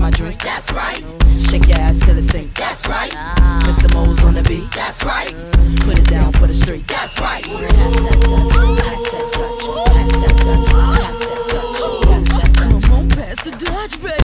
my drink. That's right. Shake your ass till it stink. That's right. Mr. Mo's on the beat. That's right. Put it down for the streets. That's right. Pass that Dutch, pass that Dutch, pass that Dutch, pass that Dutch.